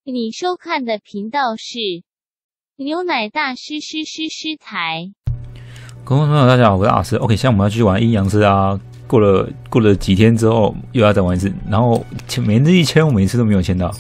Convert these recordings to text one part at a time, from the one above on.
你收看的频道是牛奶大师台。 各位朋友，大家好，我是阿斯。OK， 现在我们要继续玩阴阳师啊。过了几天之后，又要再玩一次。然后每日一签，我每次都没有签到。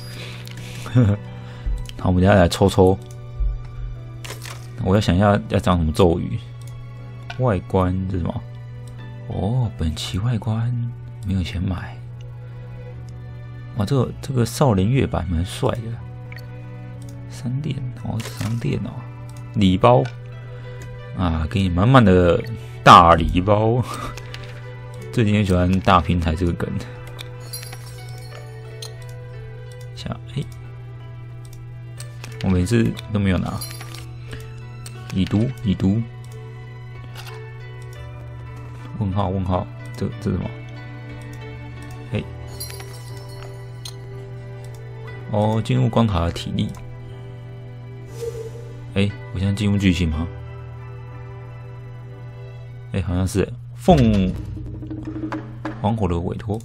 好，我们接下来抽抽。我要想一下要讲什么咒语。外观这是什么？哦，本期外观没有钱买。哇，这个少年月版蛮帅的。商店哦，商店哦，礼包啊，给你满满的大礼包。最近很喜欢大平台这个梗。我每次都没有拿。已读。问号，这是什么？哦，进入关卡的体力。我现在进入剧情吗？好像是凤凰火的委托。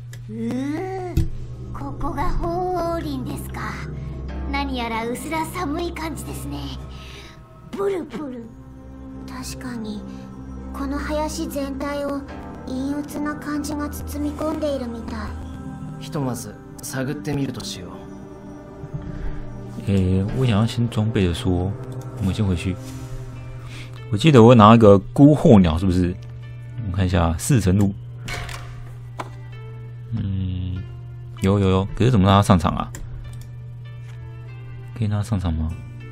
ここが鳳凰林ですか。何やら薄ら寒い感じですね。ブルブル。確かにこの林全体を陰鬱な感じが包み込んでいるみたい。 ひとまず探ってみるとしよう。 我想要先装备的说，我们先回去。我记得我拿一个孤候鸟，是不是？我们看一下4层路。有，可是怎么让他上场啊？可以让他上场吗？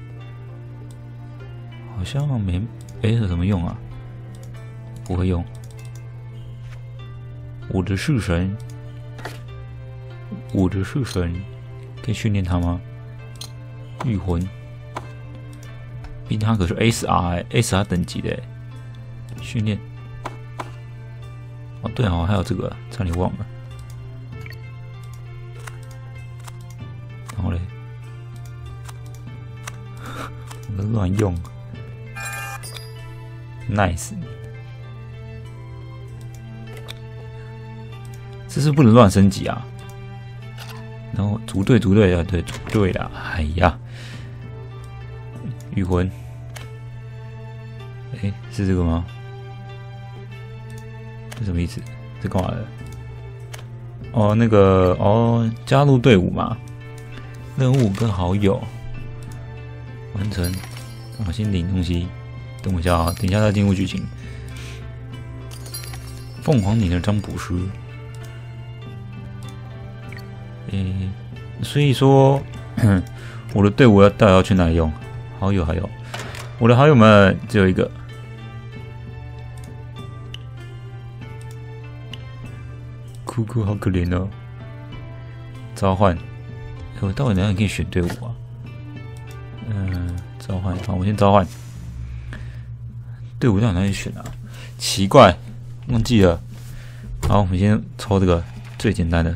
好像没，有什么用啊？不会用。我的式神，可以训练他吗？御魂，毕竟他可是 SR 等级的训练。哦，对哦，还有这个，差点忘了。然后嘞，我都乱用 ，nice。这是不能乱升级啊。然后组队啊，对，组队啦。哎呀，御魂，是这个吗？这什么意思？这干嘛的？哦，那个加入队伍嘛，任务跟好友完成。我先领东西，等我一下啊，等一下再进入剧情。凤凰岭的占卜师。所以说，我的队伍到底要去哪里用？好友，我的好友们只有一个。哭哭好可怜哦。召唤，我到底哪里可以选队伍啊？召唤，好，我先召唤。队伍到底哪里选啊？奇怪，忘记了。好，我们先抽这个最简单的。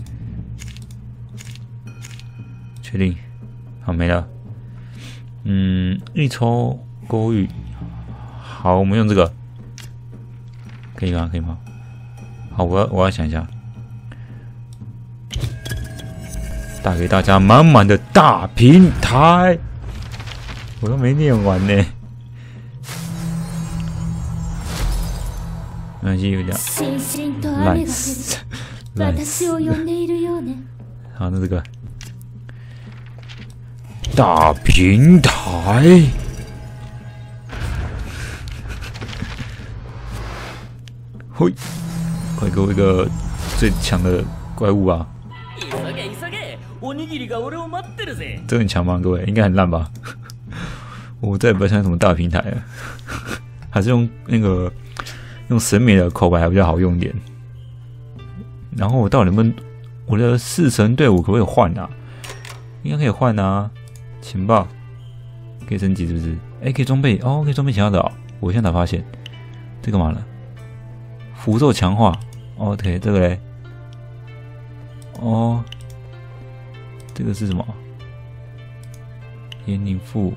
确定，好没了。一抽勾玉，好，我们用这个，可以吗？好，我要想一下，带给大家满满的大平台，我都没念完呢。没关系，有点烂死。好，那这个。大平台，嘿，快给我一个最强的怪物啊！这很强吗？各位应该很烂吧？我再也不要像什么大平台了，还是用神美的口白还比较好用一点。然后我到底能不能我的4神队伍可不可以换啊？应该可以换啊。情报可以升级是不是？可以装备哦，可以装备其他的哦。我现在才发现，这干嘛了？符咒强化 ，OK， 这个嘞，这个是什么？延宁赋，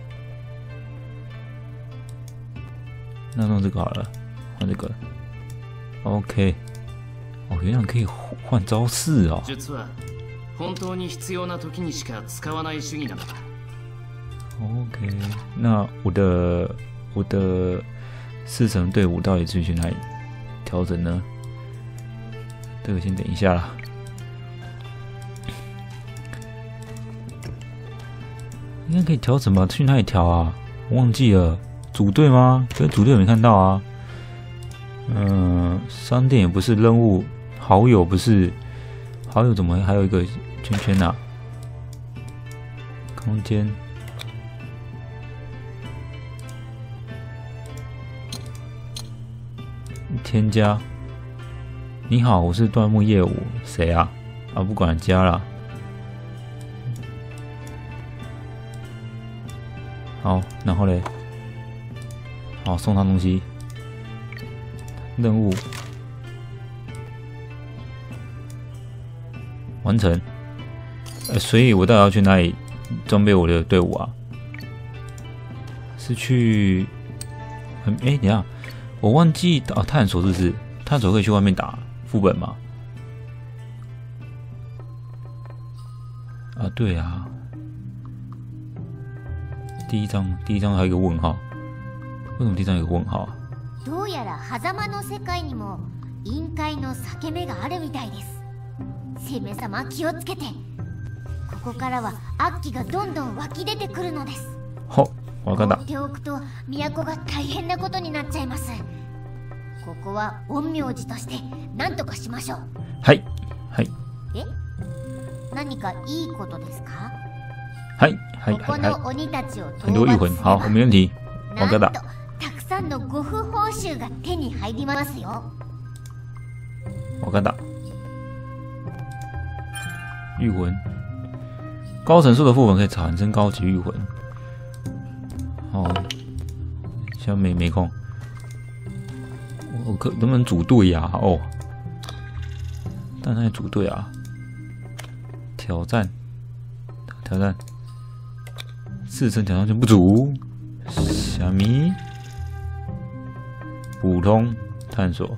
那弄这个好了，换这个 ，OK。原来可以换招式哦。 本当に必要な時にしか使わない主義なのだ。 OK， 那我的4成队伍到底是去哪里调整呢？这个先等一下啦。应该可以调整吧？去哪里调啊？我忘记了。组队吗？可是组队没看到啊。商店也不是，任务好友不是，好友怎么还有一个圈圈啊？空间。添加，你好，我是端木业务，谁啊？啊，不管加了。好，然后嘞，好送他东西，任务完成。所以我到底要去哪里装备我的队伍啊？是去，等一下。我忘记探索是不是？探索可以去外面打副本吗？啊，对啊。第一章还有一个问号，为什么第一章有个问号啊？ どうやら狭間の世界にも陰海の裂け目があるみたいです。生命様気をつけて。ここからは悪鬼がどんどん湧き出てくるのです。 ほ。わかった。 放っておくと都が大変なことになっちゃいます。ここは陰陽師として何とかしましょう。 はいはい。 何かいいことですか？ はいはいここはいはい。 の鬼たちを討很多御魂，好，我没问题。わかった。 たくさんの護符報酬が手に入りますよ。 わかった。御魂，高层数的副本可以产生高级御魂。哦，现在没空。我能不能组队呀？哦，但那组队啊，挑战，4成挑战就不足。虾米？普通探索。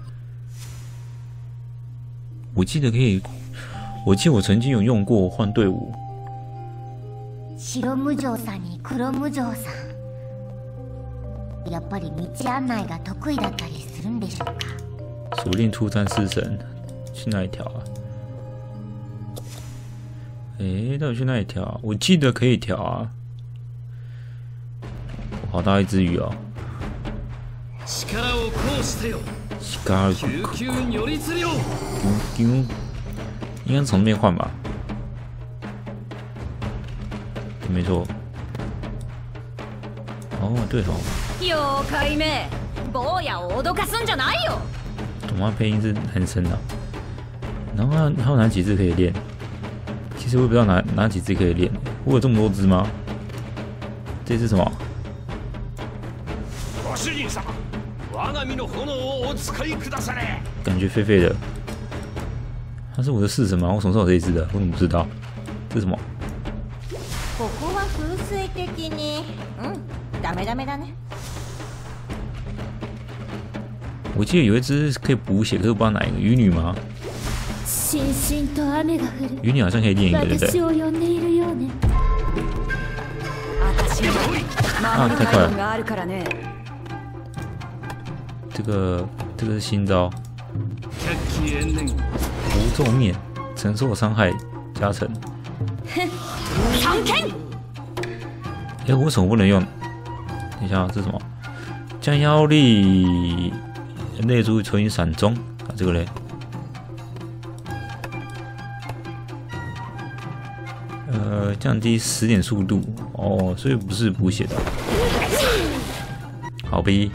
我记得我曾经有用过换队伍。 白無常さんに黒無常さん。やっぱり道案内が得意だったりするんでしょうか？ 锁定出战4成，去哪里调啊？到底去哪里调啊？我记得可以调啊。好大一只鱼哦！应该从那边换吧？没错。哦，对哦。 妖怪め、坊やを脅かすんじゃないよ。 动画配音是男生的，然后还有哪几只可以练？其实我也不知道哪几只可以练。我有这么多只吗？这只什么？感觉废废的。它是我的4成吗？我什么时候有这一只的？我怎么不知道？这是什么？ ここは風水的に、ダメだね。 我記得有一只可以補血，可是我不知道哪一個魚女嗎？魚女好像可以練一個，對不對？啊，太快了！這個是新招，無咒面，承受傷害加成。我為什麼不能用？等一下，這是什麼？降妖力。內珠存閃中啊，這個嘞，降低10點速度哦，所以不是補血的，好逼。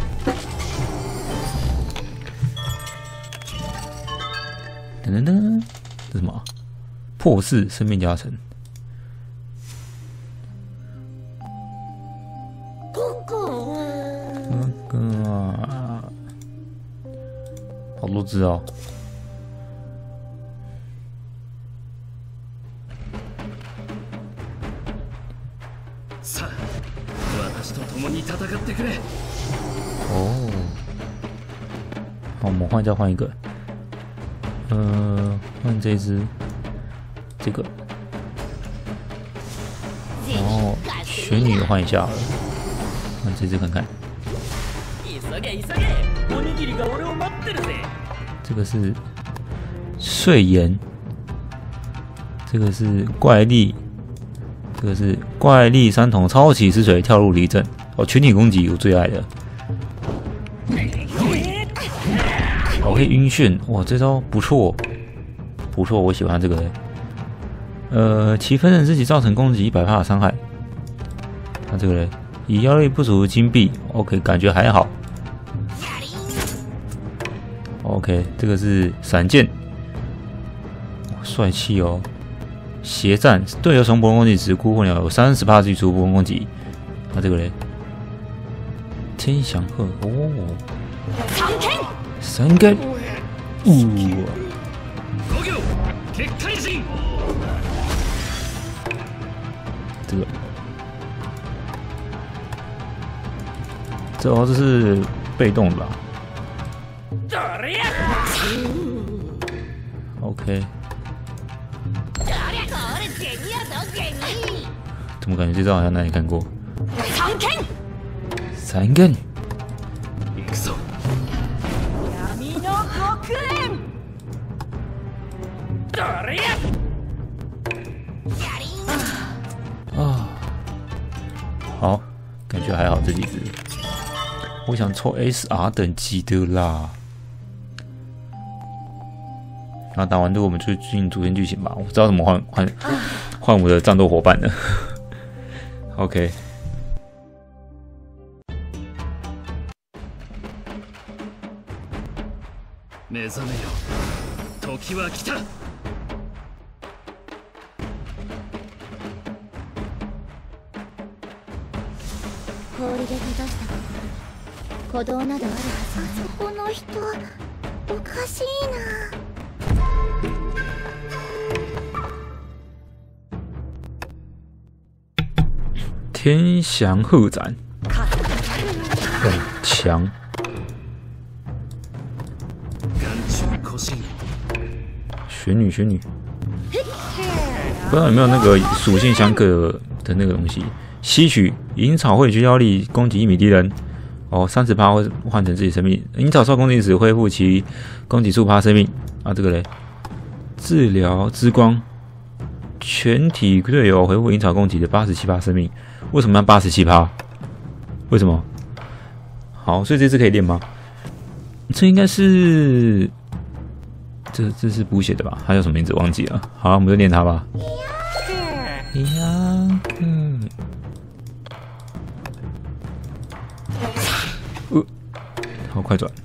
噔噔噔，這是什麼？破4生命加成。好多只哦！哦，好，我们换一个，换这一只这个，然后玄女换一下好了，那这次看看。这个是碎岩，这个是怪力，这个是怪力三筒超级吃水跳入离阵。哦，群体攻击我最爱的。哦，可以晕眩，哇，这招不错，不错，我喜欢这个。其分身自己造成攻击100%的伤害。那这个嘞，以妖力不足金币 ，OK， 感觉还好。OK， 这个是闪剑，帅气哦。斜战，队友从波攻击时，孤魂鸟有30%技出波攻击。那这个嘞，天翔鹤哦，三根，这个，这是被动的吧 ？OK。怎么感觉这招好像哪里看过？三根。啊，好，感觉还好这几只。我想抽 SR 等级的啦。然后打完之后，我们就进主线剧情吧。我知道怎么换我的战斗伙伴了。OK。 目覚めよ、時は来た。 氷で閉ざした鼓動などあるはず。あそこの人おかしいな。 天翔鹤斩，很强。玄女，不知道有没有那个属性相克的那个东西。吸取银草会聚焦力攻击1米敌人，哦，30%会换成自己生命。银草受攻击时恢复其攻击数%生命。啊，这个嘞，治疗之光，全体队友恢复银草攻击的87%生命。为什么要87%？为什么？好，所以这次可以练吗？这应该是这是补血的吧？它叫什么名字忘记了。好，我们就练它吧。好，快转。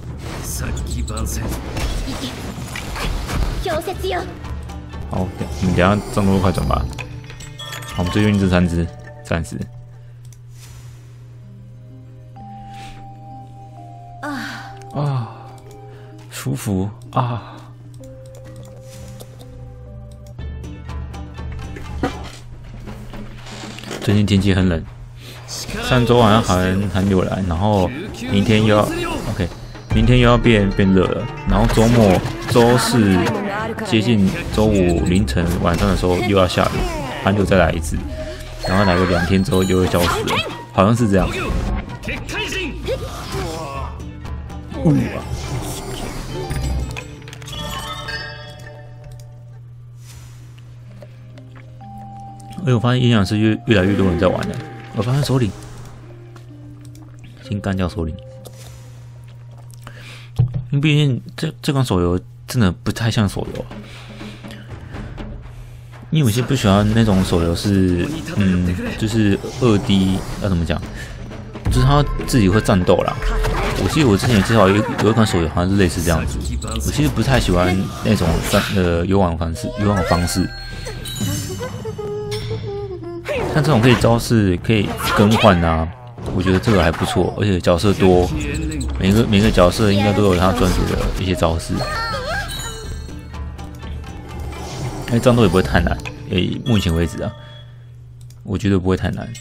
好，我们等一下战斗快转吧。好，我们就用这3只，暂时。舒服啊！最近天气很冷，上周好像寒流来，然后明天又要 OK， 明天又要变热了，然后周末周四接近周五凌晨晚上的时候又要下雨，寒流再来一次，然后来个2天之后又会消失了，好像是这样。我发现阴阳师越来越多人在玩了。我发现首领，先干掉首领，因为毕竟这款手游真的不太像手游。因为有些不喜欢那种手游是，就是2D 要怎么讲，就是他自己会战斗啦。我记得我之前介绍有一款手游好像是类似这样子。我其实不太喜欢那种游玩方式。像这种可以招式可以更换啊，我觉得这个还不错，而且角色多，每个角色应该都有他专属的一些招式。战斗也不会太难，目前为止啊，我觉得不会太难。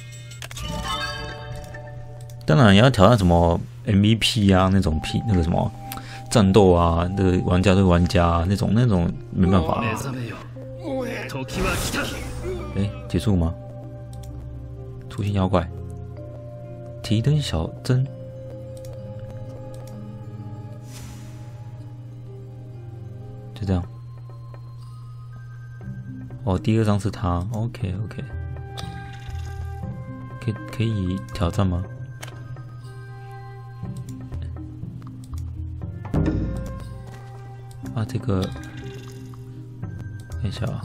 当然，你要挑战什么 MVP 啊，那种那个什么战斗啊，那个玩家对玩家啊，那种没办法。 時は来た。 结束吗？出现妖怪，提灯小针，就这样。哦，第二张是他 ，OK， 可以挑战吗？啊，这个看一下啊。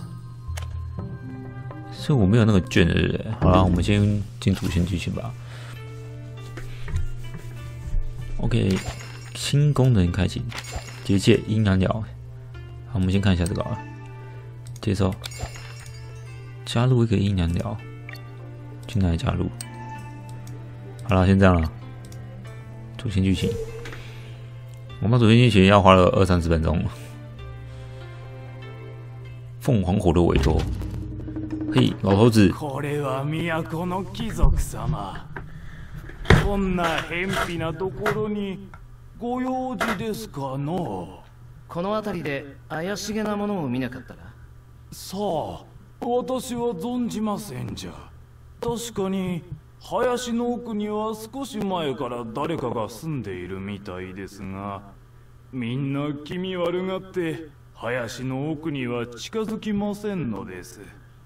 所以我没有那个券的，对不对？好了，我们先进主线剧情吧。OK， 新功能开启，结界阴阳寮。好，我们先看一下这个啊，接受，加入一个阴阳寮，去哪里加入？好了，先这样了。主线剧情，我们主线剧情要花了20-30分钟。凤凰火的委托。嘿，老头子。 これは都の貴族様。こんな偏僻なところにご用事ですかの？ この辺りで怪しげなものを見なかったか？ さあ、私は存じませんじゃ。確かに林の奥には少し前から誰かが住んでいるみたいですが、みんな気味悪がって林の奥には近づきませんのです。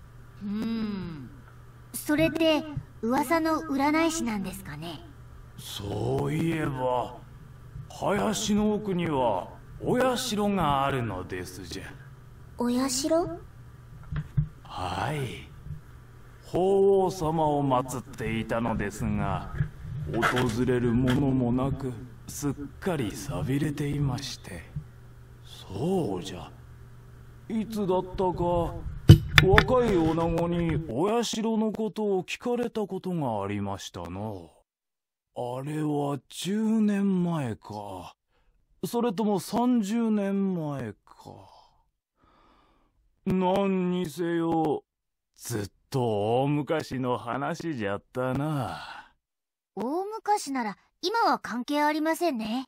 それって噂の占い師なんですかね？ そういえば林の奥にはお社があるのですじゃ。 お社？ はい、法皇様を祀っていたのですが、訪れるものもなくすっかり寂れていまして。そうじゃ、いつだったか若い女子にお社のことを聞かれたことがありましたの。あれは10年前か、それとも30年前か。何にせよずっと大昔の話じゃったな。 大昔なら今は関係ありませんね。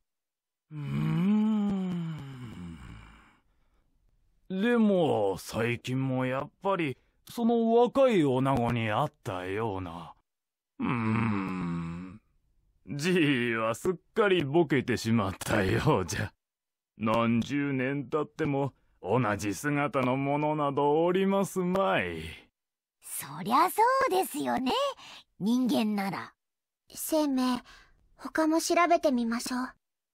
でも最近もやっぱりその若い女子に会ったような。じいはすっかりボケてしまったようじゃ。何十年経っても同じ姿のものなどおりますまい。 そりゃそうですよね、人間なら。生命、他も調べてみましょう。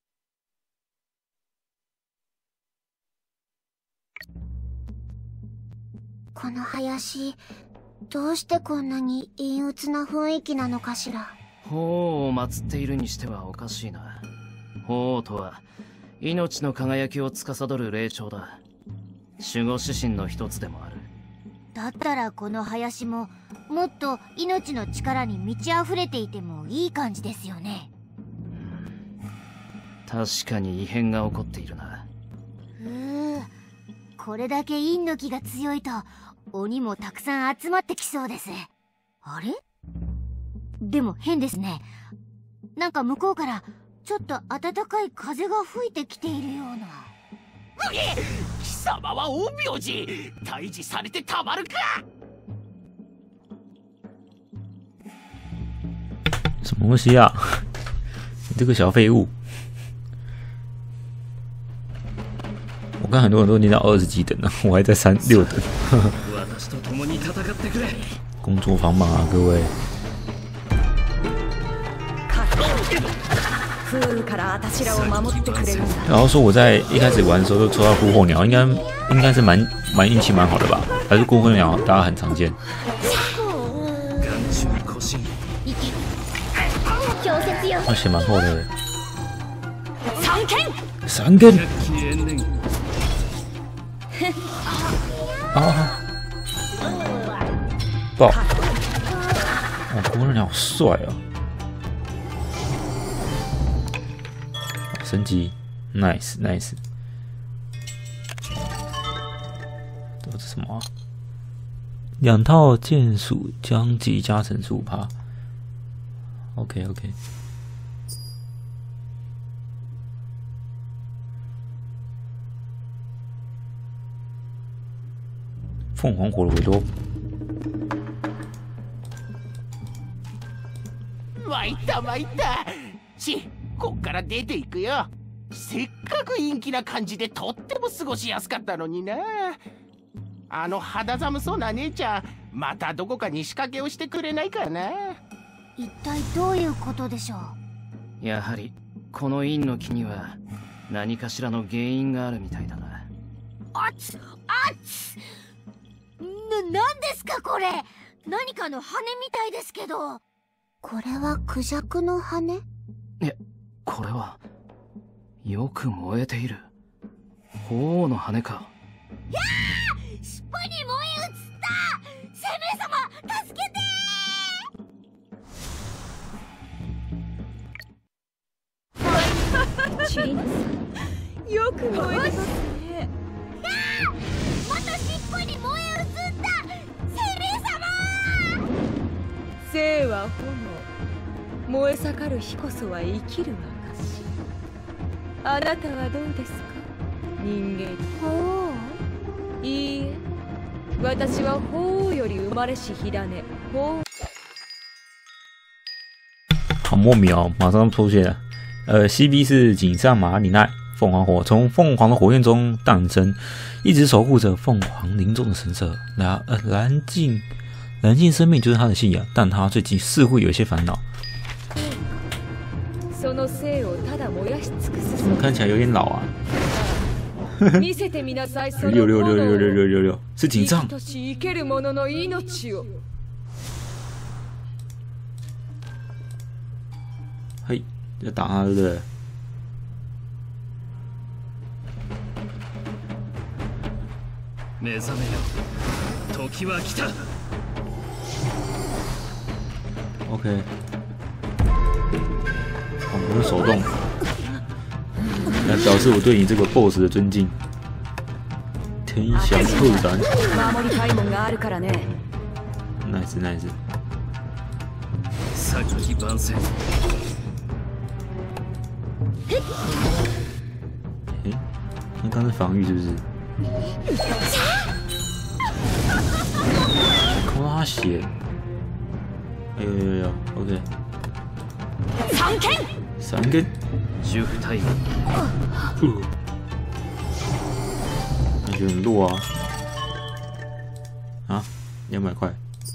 この林、どうしてこんなに陰鬱な雰囲気なのかしら。 法皇を祀っているにしてはおかしいな。法皇とは命の輝きを司る霊長だ。守護指針の一つでもある。 だったらこの林ももっと命の力に満ち溢れていてもいい感じですよね。 確かに異変が起こっているな。 これだけ陰の気が強いと鬼もたくさん集まってきそうです。あれ？でも変ですね。なんか向こうからちょっと暖かい風が吹いてきているような。 貴様は陰陽師、退治されてたまるか。 什么东西啊？你这个小废物！我看很多人都念到20几等了，我还在6等。工作繁忙啊，各位。然后说我在一开始玩的时候就抽到孤候鸟，应该是蛮运气蛮好的吧？还是孤候鸟大家很常见？它血蛮厚的。3根。啊！爆！哦，孤候鸟好帅啊！升级 ，nice。这是什么啊？2套剑术将级加成15%。OK。 凤凰火的回头。 参った参った。こっから出ていくよ。せっかく陰気な感じでとっても過ごしやすかったのにな。あの肌寒そうな姉ちゃん、またどこかに仕掛けをしてくれないかな。 一体どういうことでしょう。 やはりこの陰の木には何かしらの原因があるみたいだな。 あつあつ。なんですかこれ。何かの羽みたいですけど。これはクジャクの羽？ いや、これはよく燃えている鳳凰の羽か。 やあ、尻尾に燃え移った。生命様助けて。 チリナさん、よく燃えてますね。 また尻尾に燃え移った。生命様。 生は炎、燃え盛る火こそは生きる証。あなたはどうですか、人間。 ほう。 いいえ、私は鳳凰より生まれし火種。 好莫名哦，马上出现了。CB 是井上麻里奈，凤凰火从凤凰的火焰中诞生，一直守护着凤凰林中的神社。燃尽生命就是他的信仰，但他最近似乎有一些烦恼。怎么看起来有点老啊？6，是井上。嘿，要打他对不对？ 目覚めよ、時は来た。 OK， 我用手动来表示我对你这个 BOSS 的尊敬。天翔突然 ，nice。 先万戦。 那刚是防御是不是？抠他血。有 ，OK。三根。 10体。 感觉很弱啊。啊，200块。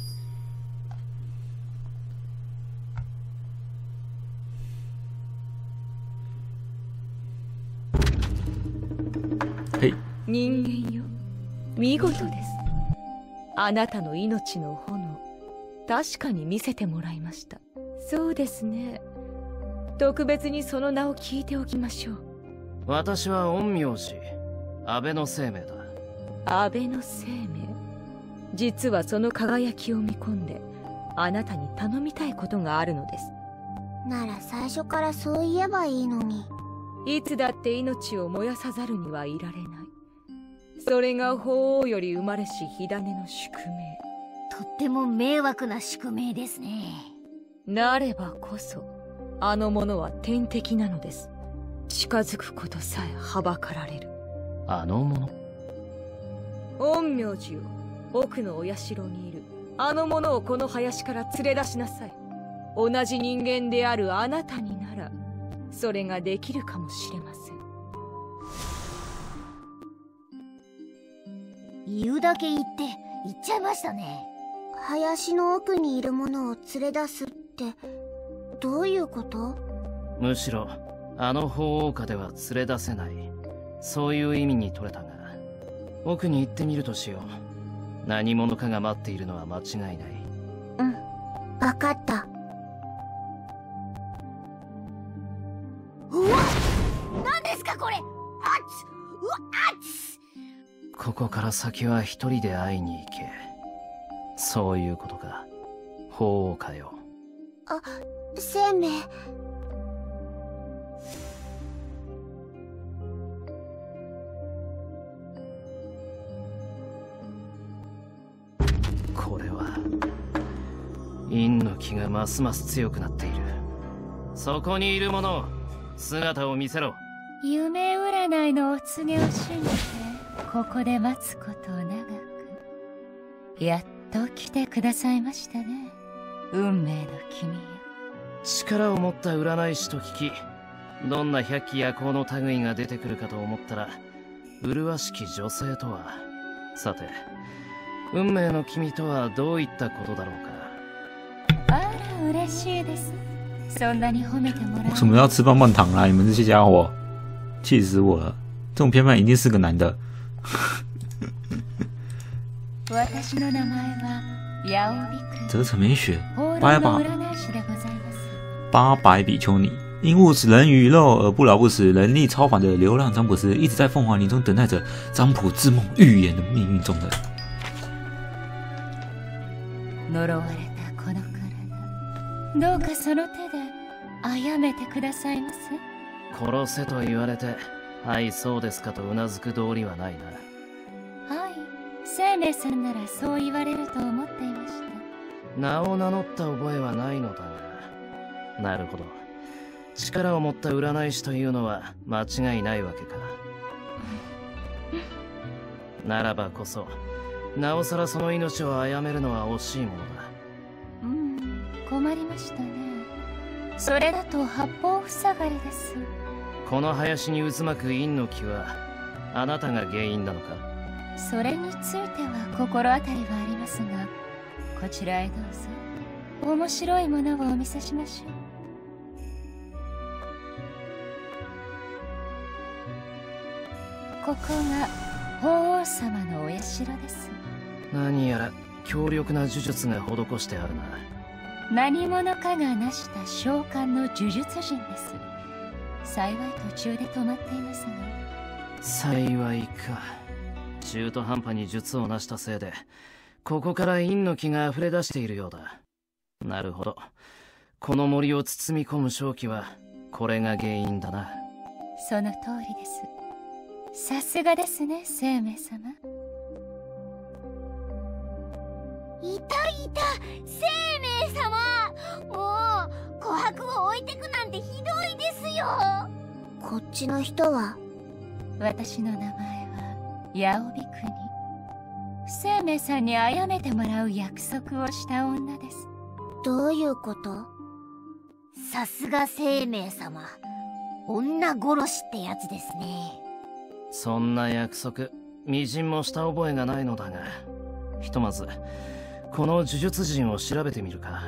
嘿。 人間よ、見事です。あなたの命の炎、確かに見せてもらいました。そうですね。特別にその名を聞いておきましょう。 私は陰陽師、安倍の生命だ。 安倍の生命。実はその輝きを見込んで、あなたに頼みたいことがあるのです。 なら最初からそう言えばいいのに。 いつだって命を燃やさざるにはいられない。それが鳳凰より生まれし火種の宿命。 とっても迷惑な宿命ですね。 なればこそ、あの者は天敵なのです。近づくことさえはばかられる。 あの者？ 陰陽師よ、奥のお社にいるあの者をこの林から連れ出しなさい。同じ人間であるあなたにならそれができるかもしれません。 言うだけ言って言っちゃいましたね。林の奥にいるものを連れ出すってどういうこと？ むしろあの鳳凰花では連れ出せない、そういう意味に取れたが、奥に行ってみるとしよう。何者かが待っているのは間違いない。 うん、分かった。うわっ、何ですかこれ。あっつ、うわっ、あっつ。 ここから先は一人で会いに行け。そういうことか、鳳凰花よ。 あ、生命。 これは陰の気がますます強くなっている。そこにいる者、姿を見せろ。 夢占いのお告げを信じてここで待つこと長く。 やっと来てくださいましたね、運命の君よ。 力を持った占い師と聞き、どんな百鬼夜行の類が出てくるかと思ったら、麗しき女性とは。さて、運命の君とはどういったことだろうか。 あら、嬉しいです。そんなに褒めてもらえ。 为什么要吃棒棒糖啊？你们这些家伙，气死我了！这种偏半一定是个男的。 私の名前はヤオビク。 泽城美雪， 占い師でございます。 800比丘尼，因误食人鱼肉而不老不死、能力超凡的流浪占卜师，一直在凤凰林中等待着占卜之梦预言的命运中人。 呪われたこの体、どうかその手で殺めてくださいませ。 殺せと言われて、はいそうですかとうなずく道理はないな。 はい、生命さんならそう言われると思っていました。 名を名乗った覚えはないのだが。なるほど。力を持った占い師というのは間違いないわけか。ならばこそ、なおさらその命を殺めるのは惜しいものだ。 困りましたね。それだと八方塞がりです。 この林に渦巻く陰の木はあなたが原因なのか。 それについては心当たりはありますが、こちらへどうぞ。面白いものをお見せしましょう。ここが法皇様のお社です。 何やら強力な呪術が施してあるな。 何者かが成した召喚の呪術陣です。幸い途中で止まっていますが。 幸いか。中途半端に術を成したせいで、ここから陰の気が溢れ出しているようだ。なるほど。この森を包み込む瘴気はこれが原因だな。 その通りです。さすがですね、生命様。 いたいた、生命様。もう琥珀を置いてくなんてひどいですよ。こっちの人は？ 私の名前はヤオビクニ。生命さんに殺めてもらう約束をした女です。 どういうこと？さすが生命様、女殺しってやつですね。 そんな約束、みじんもした覚えがないのだが、ひとまずこの呪術陣を調べてみるか。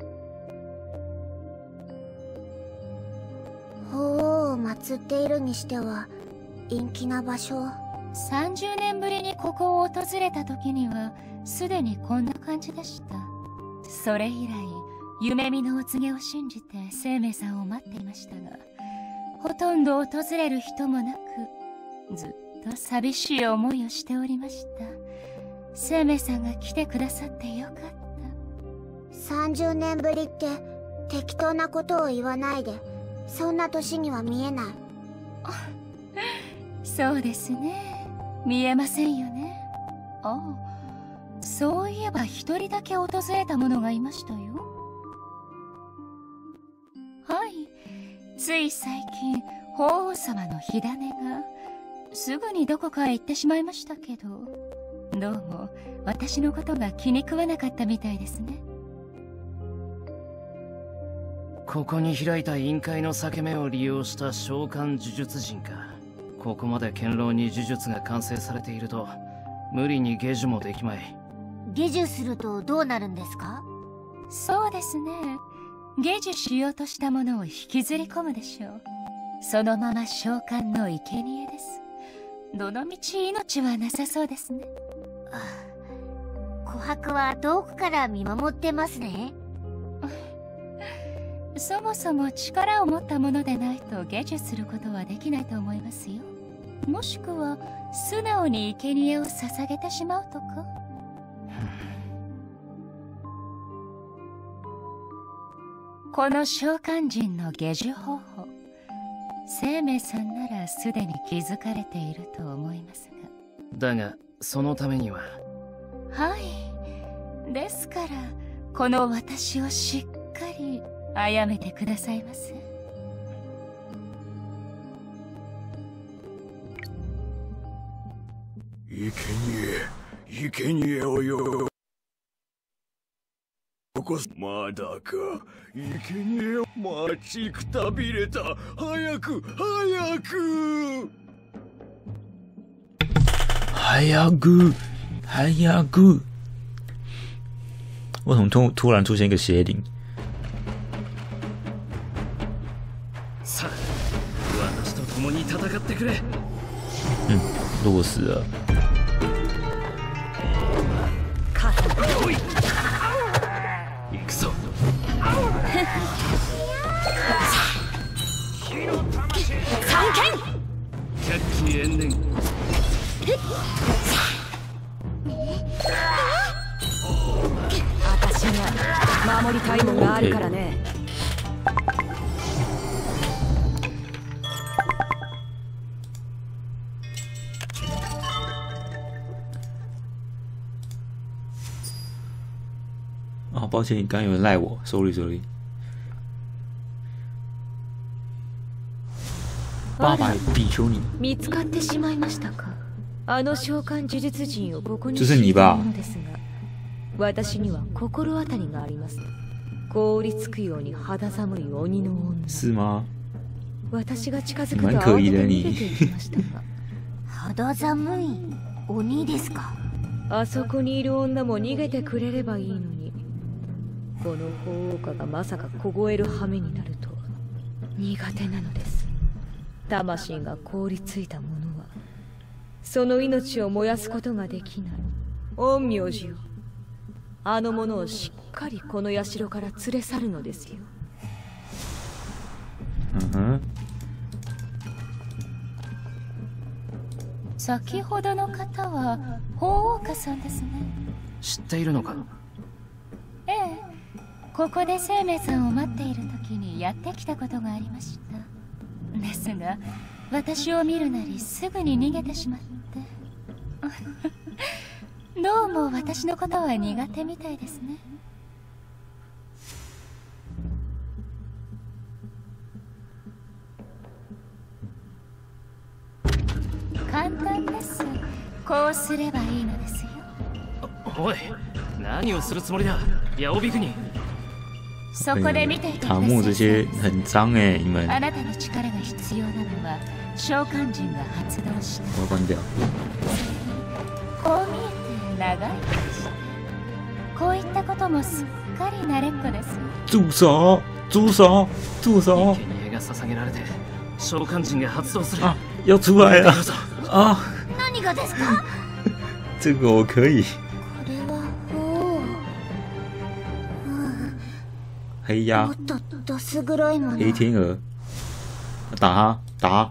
法皇を祀っているにしては陰気な場所。 30年ぶりにここを訪れた時にはすでにこんな感じでした。それ以来夢見のお告げを信じて生命さんを待っていましたが、ほとんど訪れる人もなく、ずっと寂しい思いをしておりました。生命さんが来てくださってよかった。 30年ぶりって適当なことを言わないで。そんな年には見えない。 そうですね、見えませんよね。ああ、そういえば一人だけ訪れた者がいましたよ。はい、つい最近法皇様の火種が。すぐにどこかへ行ってしまいましたけど、どうも私のことが気に食わなかったみたいですね。 ここに開いた陰界の裂け目を利用した召喚呪術陣か。ここまで堅牢に呪術が完成されていると、無理に下呪もできまい。 下呪するとどうなるんですか？ そうですね、下呪しようとしたものを引きずり込むでしょう。そのまま召喚の生贄です。どのみち命はなさそうですね。 琥珀は遠くから見守ってますね。 そもそも力を持ったものでないと下呪することはできないと思いますよ。もしくは素直に生贄を捧げてしまうとか。この召喚陣の下呪方法、生命さんならすでに気づかれていると思いますが。だがそのためには。 はい、ですからこの私をしっかり殺めてくださいませ。 生贄をよ。 こそまだか。生贄を待ちくたびれた。早く早く。 早く早く。为什么突然出现一个邪灵？ さあ、私と共に戦ってくれ。 落死了。 おい、行くぞ。 三剣。 百鬼延年。 私には守りたいものがあるからね。 啊，抱歉，刚刚有人赖我，sorry。800比丘尼。 見つかってしまいましたか。あの召喚呪術人をここに这是你吧？ のですが、私には心当たりがあります。凍りつくように肌寒い鬼の女。 是吗？ 私が近づくと慌てて逃げていきましたが。 肌寒い鬼ですか。 あそこにいる女も逃げてくれればいいのに、この法王家がまさか凍える羽目になるとは苦手なのです。魂が凍りついた者はその命を燃やすことができない。陰陽師よ、あの者をしっかりこの社から連れ去るのですよ。 先ほどの方は法王家さんですね。 知っているのか。 ええ、ここで生命さんを待っている時にやってきたことがありました。ですが私を見るなりすぐに逃げてしまってどうも私のことは苦手みたいですね。簡単です。こうすればいいのですよ。 おい、何をするつもりだ、ヤオビクニ。 そこで見ていてください。 塔木这些很脏哎，你们。 あなたの力が必要なのは召喚人が発動した。 我关掉。 こう見えて長いです。こういったこともすっかり慣れっこです。 住手！住手！住手！ 生贄が捧げられて召喚人が発動する。 啊，要出来了啊！ 何がですか。 这个我可以。 これは法王。 黑鸭もっとどす黒いもの。 黑天鹅，打他，打他！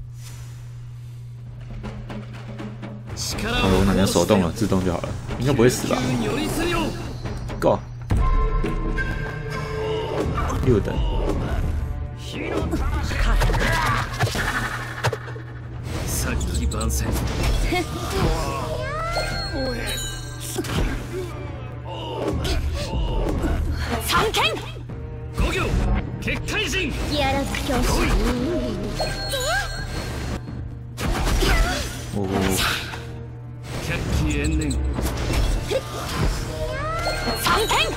好了，我哪天手动了，自动就好了，应该不会死吧？Go， 6等。 先番宣。 三剣。 5行結界人。 やらず教師。 おお。 百鬼延年。 三剣。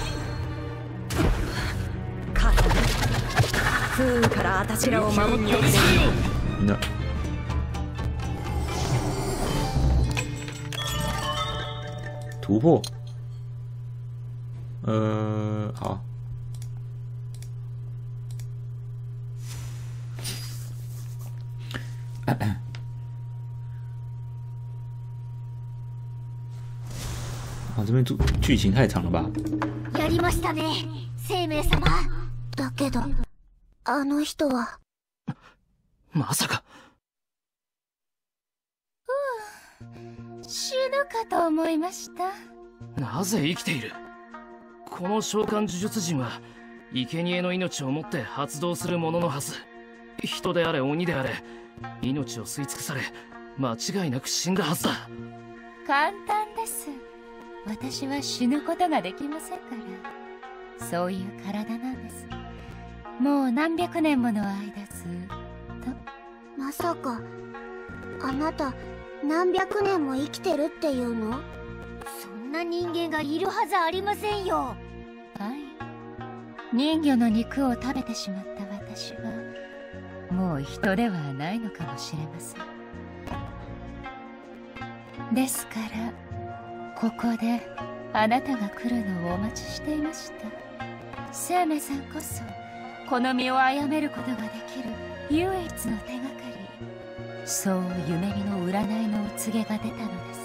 不運から私らを守ってくれる。 みんな。突破。好。啊，这边剧情太长了吧？ やりましたね、生命様。だけど、あの人は。 まさか。 死ぬかと思いました。 なぜ生きている。この召喚呪術人は生贄の命をもって発動するもののはず。人であれ鬼であれ命を吸い尽くされ間違いなく死んだはずだ。 簡単です。私は死ぬことができませんから。そういう体なんです。もう何百年もの間ずっと。 まさかあなた何百年も生きてるっていうの。そんな人間がいるはずありませんよ。 はい。 人魚の肉を食べてしまった私はもう人ではないのかもしれません。ですからここであなたが来るのをお待ちしていました。生命さんこそこの身を殺めることができる唯一の手がかり、そう夢見の占いのお告げが出たのです。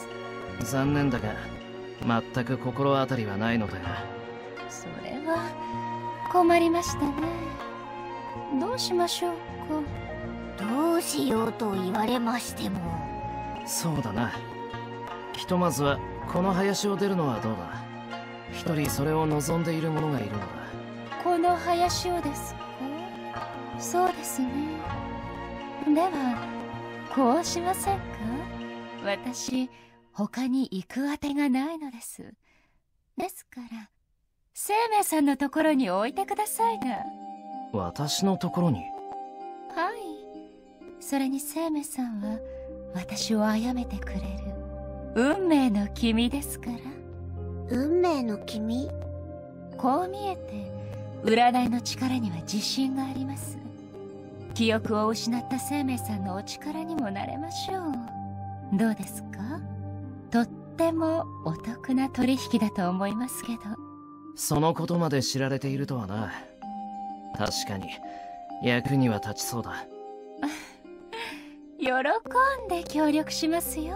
残念だが全く心当たりはないのだが。 それは困りましたね。どうしましょうか。 どうしようと言われましても。 そうだな。ひとまずはこの林を出るのはどうだ。一人それを望んでいる者がいるのだ。 この林をですか。そうですね。ではこうしませんか。私他に行くあてがないのです。ですから生命さんのところに置いてくださいな。 私のところに。 はい。それに生命さんは私を殺めてくれる運命の君ですから。 運命の君。 こう見えて占いの力には自信があります。記憶を失った生命さんのお力にもなれましょう。どうですか。とってもお得な取引だと思いますけど。 そのことまで知られているとはな。確かに役には立ちそうだ。 喜んで協力しますよ。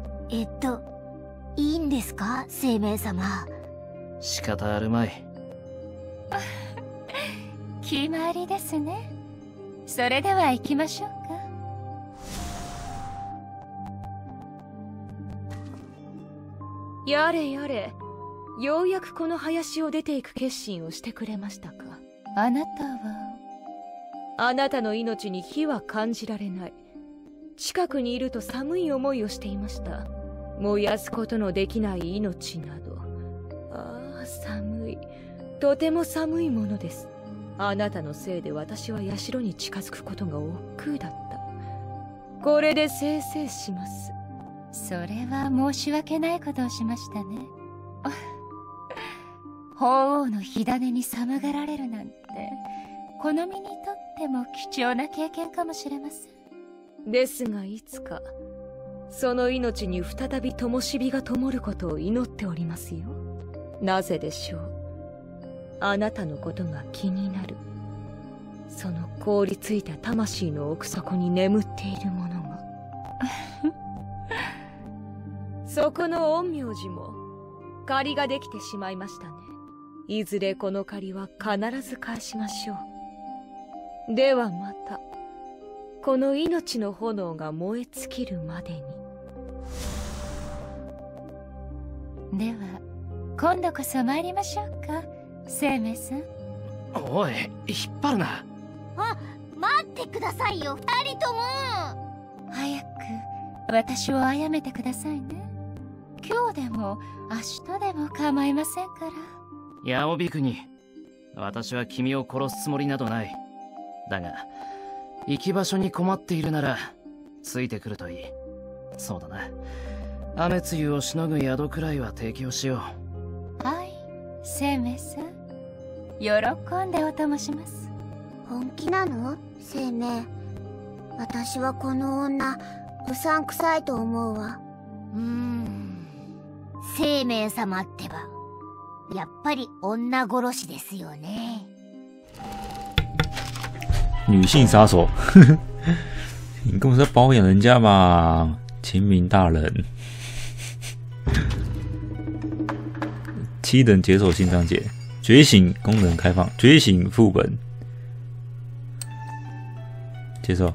いいんですか生命様。 仕方あるまい。 決まりですね。それでは行きましょうか。 やれやれ、ようやくこの林を出ていく決心をしてくれましたか。 あなたは。 あなたの命に火は感じられない。近くにいると寒い思いをしていました。燃やすことのできない命など。ああ、寒い。とても寒いものです。あなたのせいで私は社に近づくことが億劫だった。これでせいせいします。 それは申し訳ないことをしましたね。鳳凰の火種に寒がられるなんて、この身にとっても貴重な経験かもしれません。 ですがいつかその命に再び灯火が灯ることを祈っておりますよ。なぜでしょう。あなたのことが気になる。その凍りついた魂の奥底に眠っているものが。そこの陰陽師も借りができてしまいましたね。いずれこの借りは必ず返しましょう。ではまたこの命の炎が燃え尽きるまでに。 では今度こそ参りましょうか生命さん。 おい、引っ張るな。 待ってくださいよ二人とも。 早く私を殺めてくださいね。今日でも明日でも構いませんから。 ヤオビクに私は君を殺すつもりなどない。だが行き場所に困っているならついてくるといい。そうだな、雨露をしのぐ宿くらいは提供しよう。はい、生命さん、喜んでお供します。 本気なの生命。私はこの女うさんくさいと思うわ。 生命様ってばやっぱり女殺しですよね。 女性杀手，你根本是在包养人家吧，秦明大人。7等解锁新章节，觉醒功能开放，觉醒副本，接受。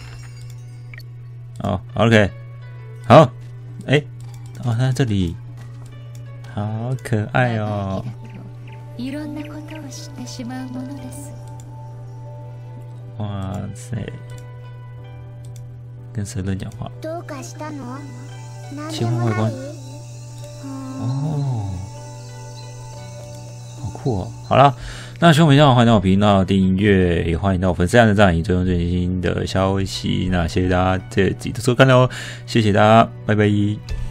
哦 ，OK， 好，哎，哦，他在这里，好可愛哦。 いろんなことを知ってしまうものです。 哇塞，跟蛇人讲话。 どうかしたの？ 切换外观。哦，好酷哦！好啦，那喜欢我们欢迎到频道订阅，也欢迎到粉丝团的赞，以追踪最新的消息。那谢谢大家这集的收看喽，谢谢大家，拜拜。